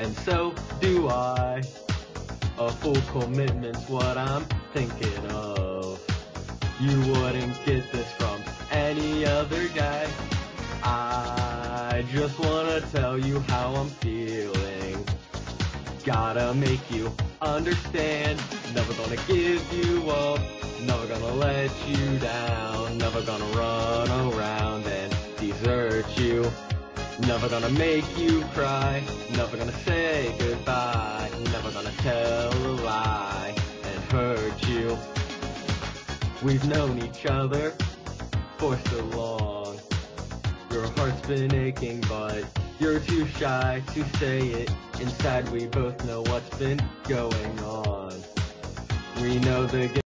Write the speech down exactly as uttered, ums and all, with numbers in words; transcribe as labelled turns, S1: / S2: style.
S1: and so do I. A full commitment's what I'm thinking of. You wouldn't get this from any other guy. I just wanna tell you how I'm feeling. Gotta make you understand. Never gonna give you up. Never gonna let you down. Never gonna run around and desert you. Never gonna make you cry. Never gonna say goodbye. Never gonna tell a lie and hurt you. We've known each other for so long. Your heart's been aching, but you're too shy to say it. Inside we both know what's been going on. We know the